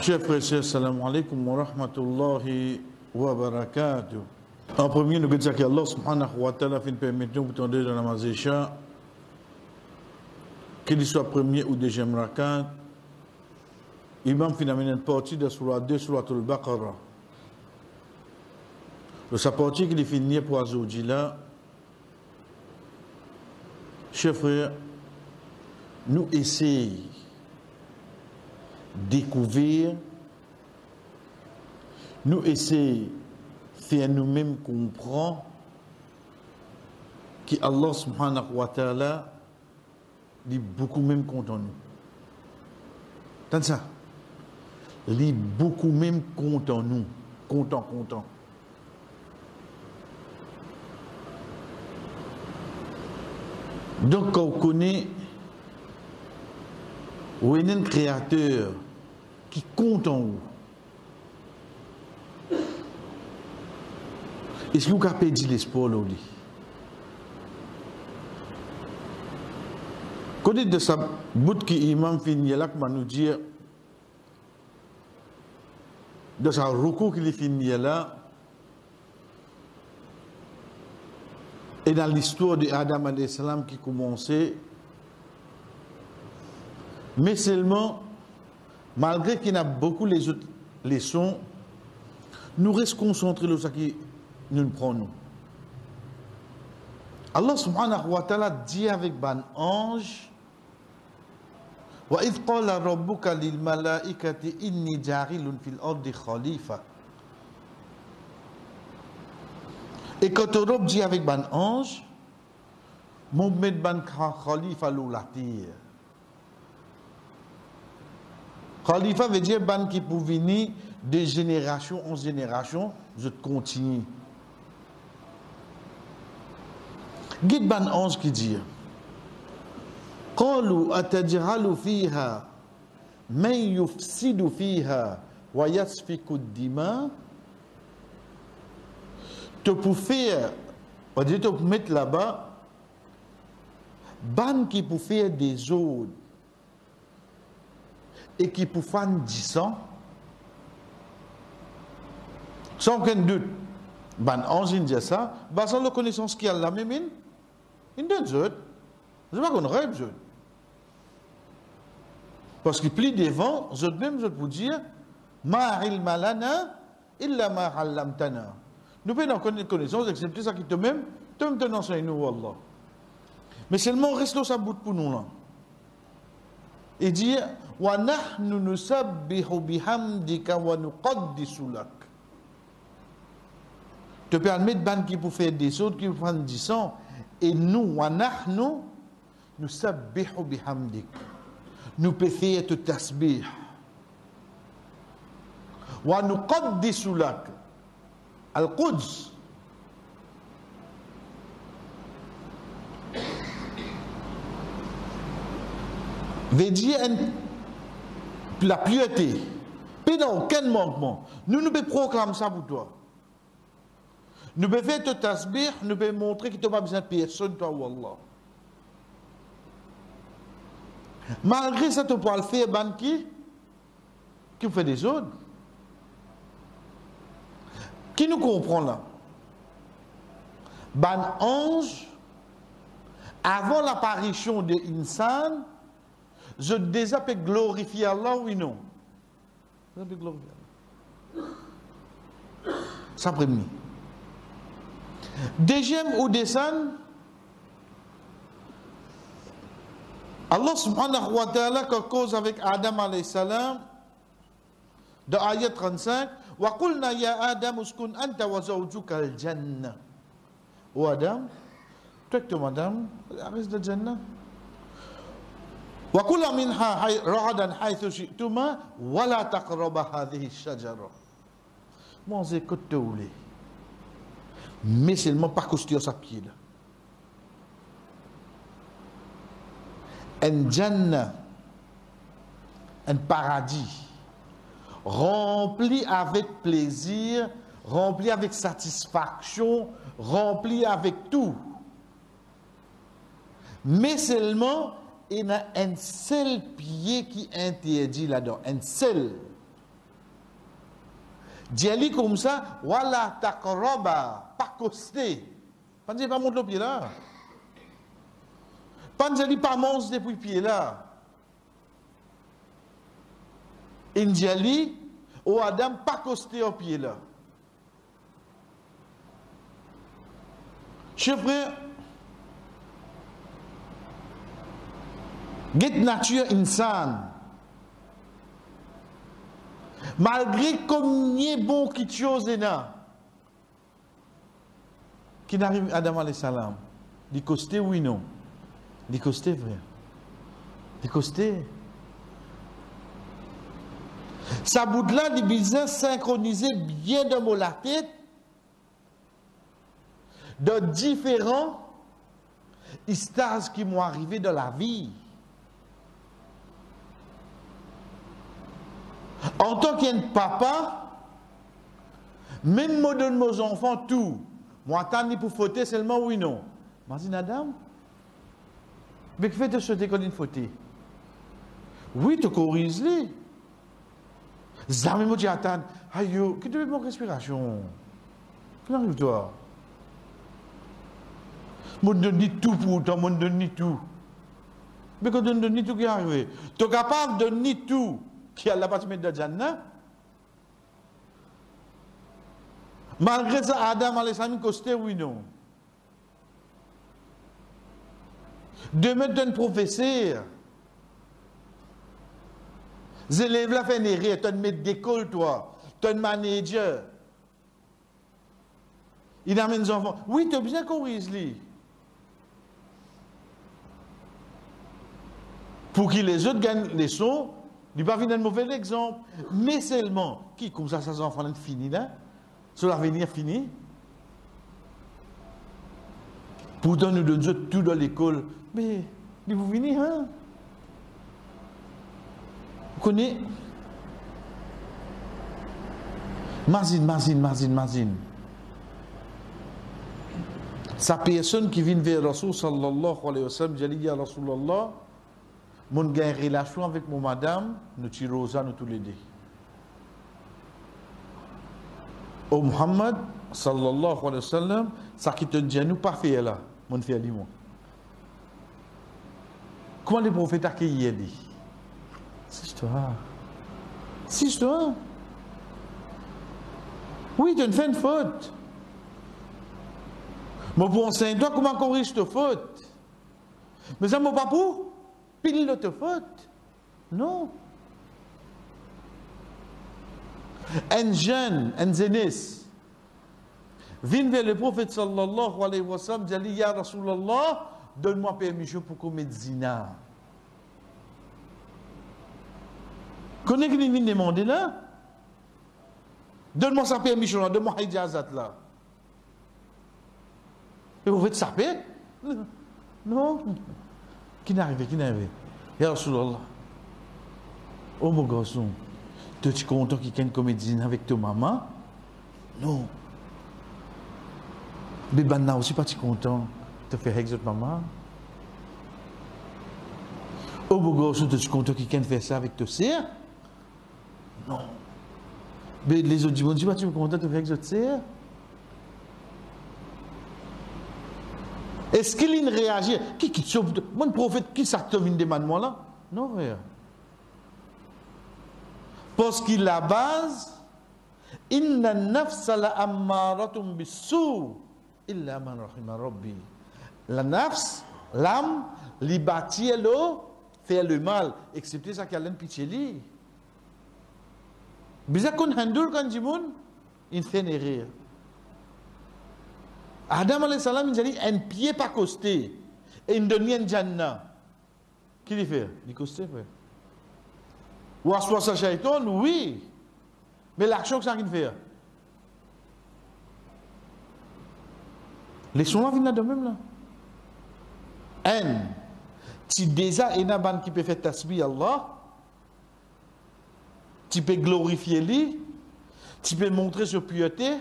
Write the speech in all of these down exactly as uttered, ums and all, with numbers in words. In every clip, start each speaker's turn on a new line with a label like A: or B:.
A: Chers frères et sœurs, salam alaikum wa rahmatullahi wa barakatuh. En premier, nous disons que Allah subhanahu wa ta'ala fait permettre nous de dans la mazécha, qu'il soit premier ou deuxième rakat. Imam finalement une partie de surah deux, surah al-Baqarah. De sa partie qu'il finit pour aujourd'hui là, chers frères, nous essayons découvrir, nous essayons faire nous-mêmes comprendre que Allah subhanahu wa ta'ala dit beaucoup même contre nous. T'as ça? Il dit beaucoup même contre nous. Content, content. Donc, quand on connaît où est un créateur qui compte en vous, est-ce que vous avez perdu l'espoir là? Côté de sa bout qui imam finit là, comment nous dire, de sa recours qui finit là, et dans l'histoire d'Adam alayhi salam qui commençait, mais seulement, malgré qu'il y a beaucoup les autres leçons, nous restons concentrés sur ce qui nous prend nous. Allah subhanahu wa ta'ala dit avec ban ange, wa idh qala rabbuka lil malaikati inni ja'ilun fil ardi khalifa. Et quand on dit avec ban ange, mon met ban khalifa lou la terre. Khalifa veut dire ban qui pour venir de génération en génération, je continue. Guide ban ange qui dit qalu ataj'alu fiha man yufsidu fiha wa yasfiku ad-dima. Te pour faire, on dit te pour mettre là-bas ban qui pour faire des autres et qui pour faire dix sang, sans aucun doute, ban ange dit ça, bah sans la connaissance qu'il y a là même, il donne ça. Je ne sais pas qu'on rêve ça. Parce qu'il plie devant, je même je pour dire, ma ilma lana illa ma 'allamtana. Nous pouvons connaître connaissance, excepté ça qui te même, te même te enseigne nous Allah. Mais seulement reste sa bout pour nous là. Et dit wa nahnu nusabbihu bihamdika wa nuqaddisu lak. Te permet de ban qui pour faire des autres qui pour faire dix sang et nous wa nahnu nusabbihu bihamdik. Nous peut faire te tasbih. Wa nuqaddisu lak. Al-Quds. Veut dire la pureté. Pas dans aucun manquement. Nous nous pouvons proclamer ça pour toi. Nous pouvons faire te tasbih, nous pouvons montrer que tu n'as pas besoin de personne, toi, Wallah. Malgré ça, tu peux le faire, ban qui Qui fait des autres. Qui nous comprend là? Ban ange, avant l'apparition de Insan, je déjà peux glorifier Allah, oui non? Je peux glorifier Allah. Ça premier. Deuxième ou descend, Allah subhanahu wa ta'ala, cause avec Adam alayhi salam, de ayat trente-cinq, wa qulna ya Adam uskun anta wa zawjuka al-jannah. Oh Adam, toi que madame, reste de Jannah. Wa kula minha ra'adan haythu shi'tuma wa la taqraba hadhihi ash-shajara. Mangez que tu voulez. Mais seulement pas costuer sa pied là. Un Jannah, un paradis rempli avec plaisir, rempli avec satisfaction, rempli avec tout. Mais seulement, il y a un seul pied qui interdit là-dedans. Un seul. Diali comme ça, wala taqraba, pas costé. Pas dire pas monter le pied là. Pas dire pas monter depuis le pied là. Indiali, ou Adam pas costé au pied là. Chers frères, get nature insane. Malgré combien bon qui chose est là, qui n'arrive à Adam alayhi salam, dit costé oui non, dit costé vrai, dit costé. Ça bout là, dit besoin synchroniser bien dans la tête de différents stages qui m'ont arrivé dans la vie. En tant qu'un papa, même moi donne mes enfants tout. Moi, attends pour fauter seulement oui non. Je dis, madame, mais que fait-tu sauter quand il faut? Oui, tu corriges les. Jamais moi, je attends. Aïe, qui te fait mon respiration? Qu'est-ce arrive toi? Je donne tout pour toi, je donne tout. Mais quand on donne tout qui arrive, tu es capable de donner tout. Qui a la partie de Jannah. Malgré ça, Adam alayhi salam costé oui non. De mettre un professeur, les élèves là fait rire, tu as mettre d'école toi, tu as un manager. Il amène les enfants. Oui, tu as bien corrigé lui. Pour que les autres gagnent les sons. Il ne va pas venir un mauvais exemple, mais seulement, qui comme ça, ces enfants fini là, sur l'avenir fini. Pourtant, nous donnons tout dans l'école, mais vous venez, hein? Vous connaissez? Mazine, mazine, mazine, mazine. Sa personne qui vient vers Rasul sallallahu alayhi wa sallam, j'ai dit, ya Rasulallah, mon gain relation avec mon madame, nous tirons ça, nous tous les deux. Au Muhammad, sallallahu alayhi wa sallam, ça qui te dit, nous pas fait là, mon fait dit moi. Comment les prophètes accueillent dit? C'est histoire. C'est histoire. Oui, tu fais une faute. Mais pour enseigner, toi, comment corriger cette faute? Mais ça ne m'a pas pour. Pile de faute. Non. Un jeune, un zénis, vient vers le prophète sallallahu alayhi wa sallam, dit, ya Rasulallah, donne-moi permission pour commettre zina. Connais qui vient demander là? Donne-moi sa permission là, donne-moi hijazat là. Et vous faites ça, non? Qui n'arrive, qui n'arrive? Ya Rasulallah. Oh mon garçon, tu es content qu'il y ait une comédie avec ta maman? Non. Mais maintenant aussi pas content de faire avec votre maman? Oh mon garçon, tu es content qu'il y ait fait ça avec ta sœur? Non. Mais les autres disent, tu es content de faire avec votre sœur? Est-ce qu'il réagit? Qui qui sauve? Mon prophète, qui s'active une demande moi là? Non, frère. Parce qu'il la base, inna nafsa la ammaratum bissou, illa man rahima rabbi. La nafs, l'âme, li bâtit l'eau, fait le mal, excepté ça qui a l'un pitié li. Bisa kun handul kan jimun, il fait rire. Adam alayhi salam, il dit un pied pas costé et une donne Jannah. Qui lui fait? Il costé, frère. Ou à soi sa shaitan, oui. Mais l'action que ça qu'il fait? Les sons là viennent de même là. Un, tu déjà une ban qui peut faire tasbih Allah, tu peux glorifier lui, tu peux montrer sa pureté.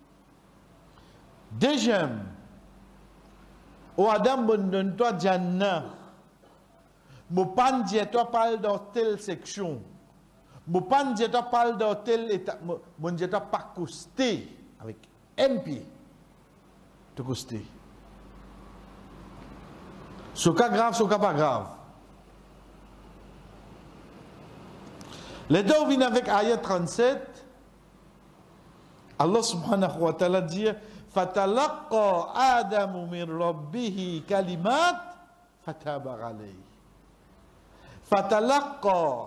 A: Deuxième, au Adam, donne-toi Jannah. Mon pan dit, toi parle dans telle section. Mon pan je parle de tel état, mon je pas costé avec un pied. De costé. Ce cas grave, ce cas pas grave. Les deux viennent avec ayat trente-sept. Allah subhanahu wa ta'ala dit Fatalaqqa Adamu min rabbihi kalimat fataba alayhi. Fatalaqqa.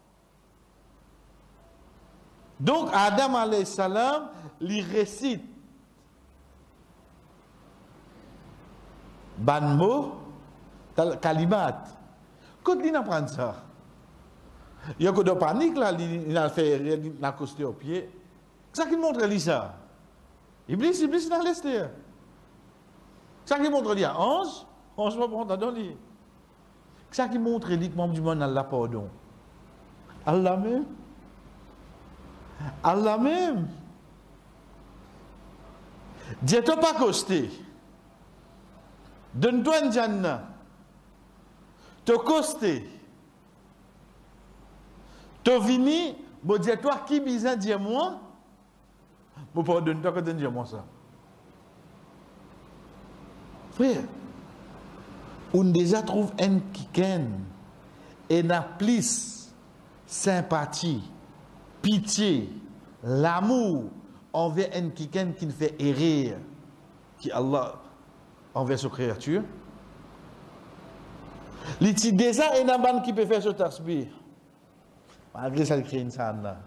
A: Donc Adam alayhi salam lui récite ban mot kalimat. Quand il apprend ça, il y a que de panique là, il a fait il a costé au pied. Ça qui montre lui ça. Iblis, Iblis dans l'est. Ça qui montre lui à onze, onze va prendre dans lui. Ça qui montre lui que membre du monde Allah pardon. Allah même. Allah même. Dieu t'a pas costé. Donne-toi une Jannah. Te costé. Te vini, bon Dieu toi qui bizarre Dieu moi. Bon pardonne-toi quand Dieu moi ça. Frère, on déjà trouve un qui ken et n'a plus sympathie, pitié, l'amour envers un qui ken qui ne fait errer qui Allah envers sa créature. L'iti déjà un aban qui peut faire ce tasbih. Malgré ça, il crée une salle là.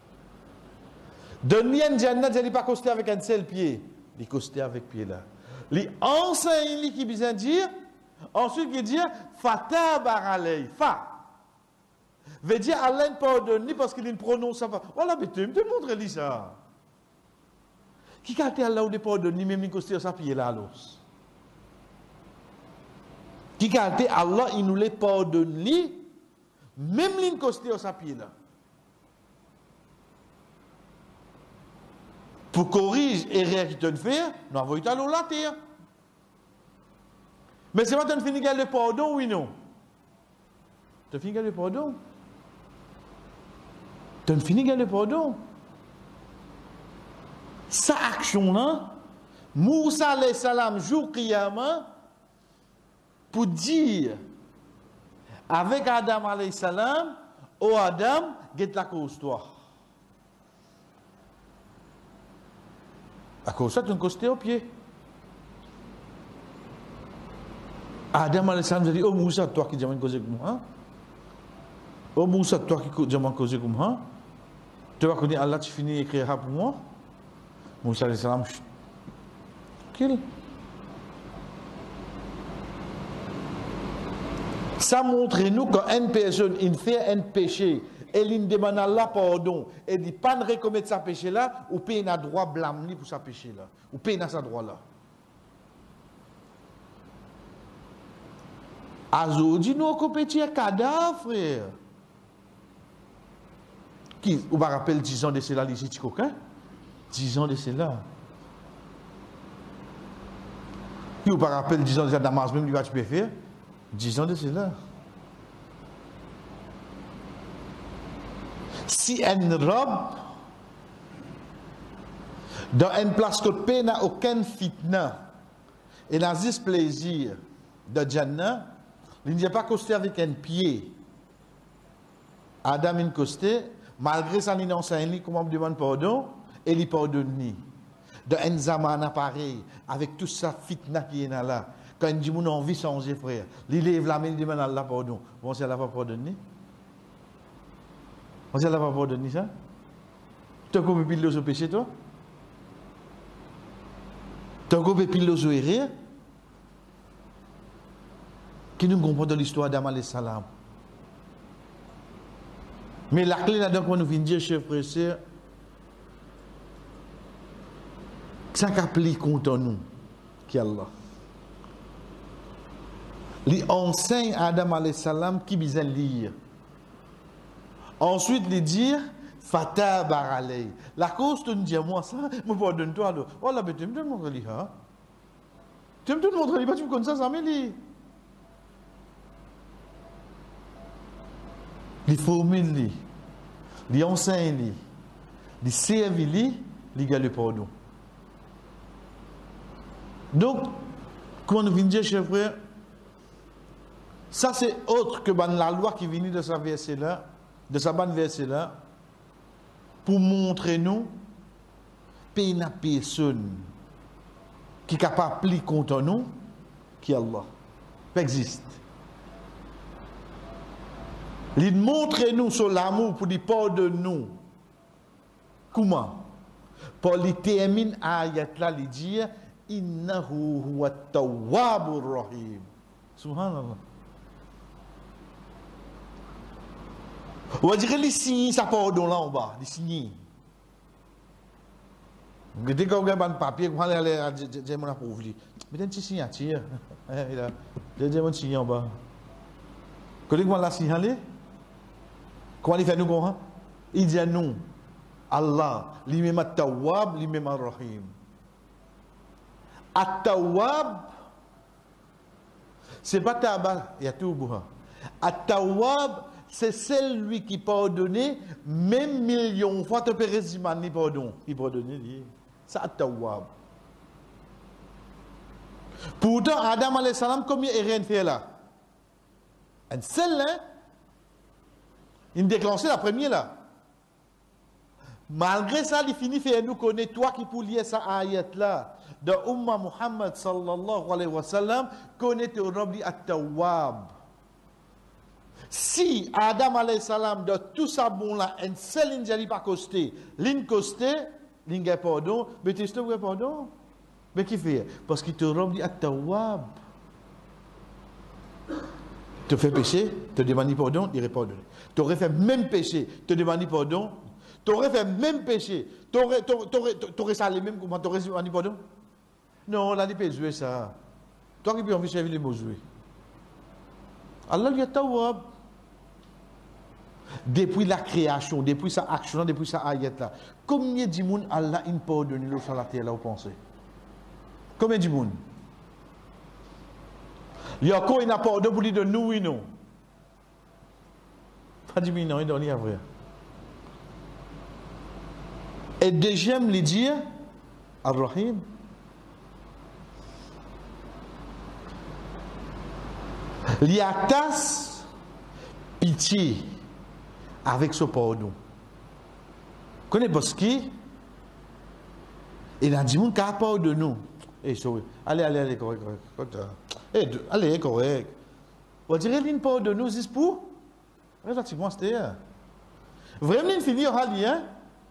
A: Donner un jannat, je n'ai pas costé avec un seul pied. Il costé avec pied là. Il enseigne qui besoin dire. Ensuite, il dit Fata baralei. Fa. Veut dire Allah ne pardonne parce qu'il ne prononce pas. Voilà, mais tu me montres ça. Qui a été Allah ou de pardonner, même il costé sa pied là alors. Qui a été Allah, il nous les pardonne, même il costé sa pied là. Pour corriger erreur qui te fait, nous avons été à la terre. Mais c'est pas tu finis le pardon, oui non? Tu finis le pardon? Tu finis le pardon? Sa action là, Moussa alayhi salam jour qiyamah pour dire avec Adam alayhi salam, oh Adam, get la cause toi. À cause ça, tu as costé au pied. Adam alayhi salam a dit, oh Moussa, toi qui jamais causé comme moi. Oh Moussa, toi qui jamais causé comme moi. Tu vas connaître Allah, tu finis d'écrire pour moi. Moussa alayhi salam, kill. Ça montre nous qu'une personne, il fait un péché, et il demande à Allah pardon, et il dit pas de recommettre sa péché là, ou paye un droit blâmer pour sa péché là, ou paye un droit là. Azo dit nous qu'on petit cadavre, frère. Qui, vous vous rappelez dix ans de cela, ici, tu coquin? dix ans de cela. Qui vous vous rappelez dix ans de cela, Damas, même, tu peux faire? dix ans de cela. Si une robe, dans une place que paix n'a aucun fitna, et n'a juste plaisir de Jannah, il n'y a pas costé avec un pied. Adam in costé, malgré ça, il enseigne comment me demande pardon, et il pardonne. Dans un zaman pareil, avec tout ça fitna qui est là, quand il dit, mon envie changer, frère, il lève la main, il demande à Allah pardon. Bon, c'est Allah va pardonner. Bon, c'est Allah va pardonner ça. Tu as combien de piles péché, toi? Tu as combien de piles de erreur? Qui nous comprend dans l'histoire d'Adam alayhi salam. Mais la clé là-dedans, quand nous venons dire, chers frères et sœurs, ça qu'applique contre nous, qui est Allah. Il enseigne à Adam alayhi salam qui besoin lire. Ensuite, il dit Fata baralei. La cause, tu me dis moi ça, je pardonne-toi alors. Oh là, tu me montres lire. Hein? Tu me montres lire, tu me connais ça, ça me lit. Les formules, il enseigne, il servi, il gagne le pardon. Donc, quand nous venons dire, chers frères, ça c'est autre que la loi qui vient de ce verset-là, de ce verset-là, pour montrer nous, qu'il n'y a personne qui est capable de plier contre nous, qui est Allah. Ça existe. Il montre nous sur l'amour pour dire pardonner nous. Comment? Pour lui terminer ayat là, il dit innahu huwa tawwabur rahim. Subhanallah. On va dire les signes ça pardon là en bas, les signes. Dès qu'on regarde un papier, on va aller à j'ai mon approuve. Mais un petit signature. Il a j'ai mon signe en bas. Comment la signaler? Comment il fait nous comment? Il dit nous Allah, lui-même at-Tawwab, lui-même ar-Rahim. At-Tawwab, c'est pas Taba, il y a tout bouha. At-Tawwab, c'est celui qui pardonne, même millions de fois, tu peux résumer, il pardonne. Il pardonne, c'est At-Tawwab. Pourtant, Adam alayhi salam, combien il rien fait là? Un seul, hein? Il déclenché la première là. Malgré ça, il finit faire nous connaître toi qui pour lier ça ayat là. De Umma Muhammad sallallahu alayhi wa sallam, connaît au Rabbi at-Tawwab. Si Adam alayhi salam, de tout ça bon là, un seul injali pas costé, l'in costé, l'in gagne pardon, mais tu sais pardon? Mais qui fait? Parce qu'il te Rabbi at-Tawwab. Tu fais péché, te demandes pardon, il répond. Tu aurais fait même péché, te demandes pardon, tu aurais fait même péché, tu aurais, aurais ça les mêmes comment tu aurais demandé pardon? Non, là, il peut jouer ça. Toi qui peux envie de servir les mots jouer. Allah lui a tawab. Depuis la création, depuis sa action, depuis sa ayat là, combien de monde Allah a pardonné le sur la terre là, vous pensez? Combien de monde? Il y a encore une pardon pour lui de nous, oui, non. Pas dit, non, il donne rien vrai. Et deuxième, lui dire, Ar-Rahim. Il y a tasse, pitié, avec ce pardon. Connaissez pas ce qui? Il a dit, mon cas pardonne nous. Eh, sorry. Allez, allez, allez, correct, correct. Eh, allez, correct. On dirait qu'il pardonne nous, c'est pour? Relativement, c'était. Vraiment, il finit au halien.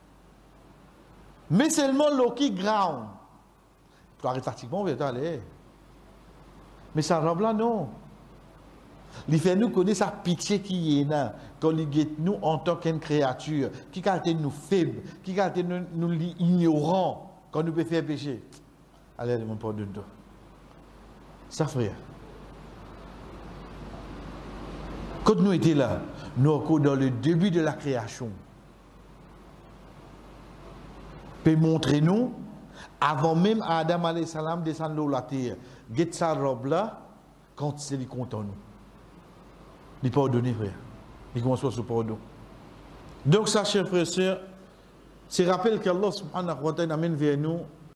A: Mais seulement l'eau qui ground. Pratiquement, on va aller. Mais ça robe là, non. Il fait nous connaître sa pitié qui est là, quand il guette nous en tant qu'une créature, qui a été nous faibles, qui a été nous, nous ignorants, quand nous pouvons faire péché. Allez, mon pardon. Ça, frère. Quand nous étions là, nous sommes dans le début de la création. Peut montrer nous, avant même Adam alayhi salam descendre de la terre, guette sa robe là, quand c'est lui content nous. Il pardonne, frère. Il commence à se pardonner. Donc, ça, chers frères et sœurs, c'est rappel qu'Allah subhanahu wa ta'ala amène vers nous